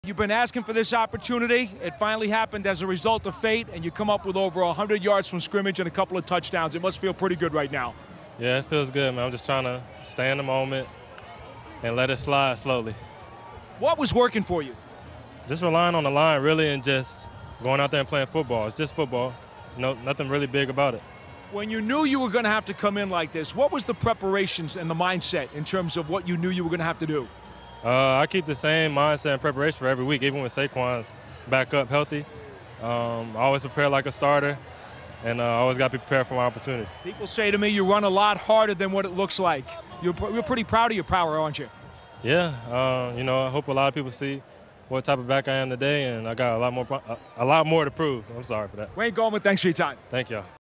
You've been asking for this opportunity. It finally happened as a result of fate, and you come up with over 100 yards from scrimmage and a couple of touchdowns. It must feel pretty good right now. Yeah, it feels good, man. I'm just trying to stay in the moment and let it slide slowly. What was working for you? Just relying on the line, really, and just going out there and playing football. It's just football. Nothing really big about it. When you knew you were going to have to come in like this, what was the preparations and the mindset in terms of what you knew you were going to have to do? I keep the same mindset and preparation for every week, even when Saquon's back up healthy. I always prepare like a starter, and I always got to be prepared for my opportunity. People say to me you run a lot harder than what it looks like. You're pretty proud of your power, aren't you? Yeah, I hope a lot of people see what type of back I am today, and I got a lot more to prove. I'm sorry for that. Wayne Gallman, thanks for your time. Thank y'all.